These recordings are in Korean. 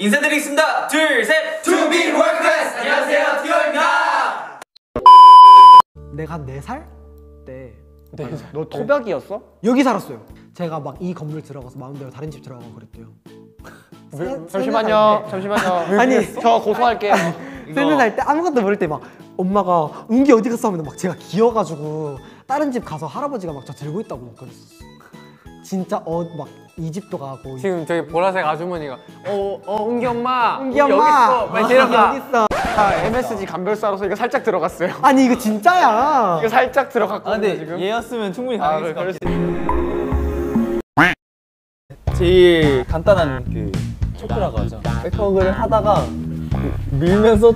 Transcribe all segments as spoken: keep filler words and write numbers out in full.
인사드리겠습니다. 둘, 셋! 투비 월클래스! 안녕하세요, 티오입니다. 내가 한 네 살 때 네. 너 토박이였어? 여기 살았어요. 제가 막 이 건물 들어가서 마음대로 다른 집 들어가고 그랬대요. 세, 잠시만요. 잠시만요. 아니 저 고소할게요. 세네 살 때 아무것도 모를 때 막 엄마가 은기 어디 갔어 하면 막 제가 기어가지고 다른 집 가서 할아버지가 막 저 들고 있다고 막 그랬었어. 진짜 어 막 이 집도 가고. 지금 저기 보라색 아주머니가 어, 어, 은기 엄마! 은기 엄마! 여기 있어! 빨리 데려가! 여기 있어. 아, 엠에스지 감별사로서 이거 살짝 들어갔어요. 아니 이거 진짜야. 이거 살짝 들어갔거든요. 아, 근데 지금. 얘였으면 충분히 아, 가능했을 것 그럴 같아. 제일 간단한 그 초크라고 하죠. 백허그를 하다가 밀면서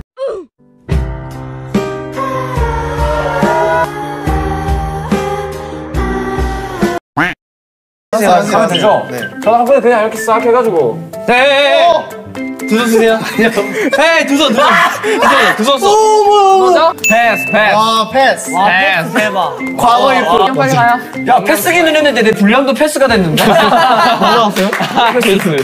가면 되죠? 네. 저는 한 번에 그냥 이렇게 싹 해가지고 네! 두 손 쓰세요. 네, 두 손, 두 손. 두 손, 두 손 써. 뭐죠? 패스, 패스. 아 패스. 패스. 대박. 과거 일부. 빨리 가요. 야, 패스기는 했는데 내 분량도 패스가 됐는데. 올라왔어요? 패스.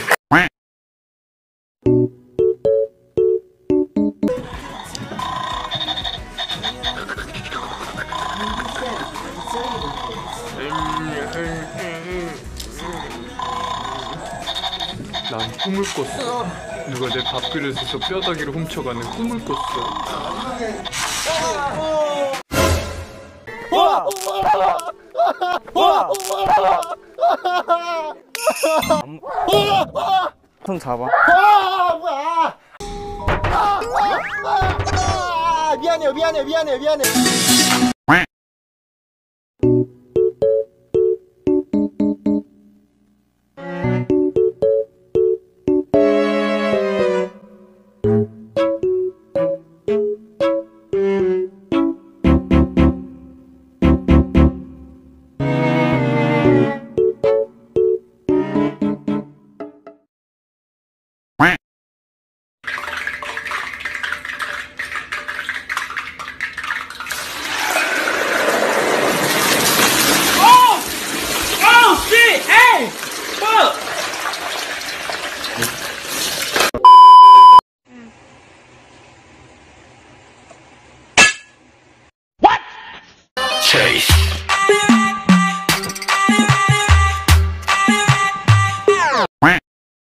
난 꿈을 꿨어. 누가 내 밥그릇에서 뼈다귀를 훔쳐가는 꿈을 꿨어. 손 잡아. 아 뭐야? 아, 아, 아, 아, 미안해요 미안해요 미안해요 미안해요.